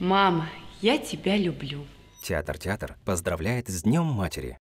Мама, я тебя люблю. Театр поздравляет с Днем Матери.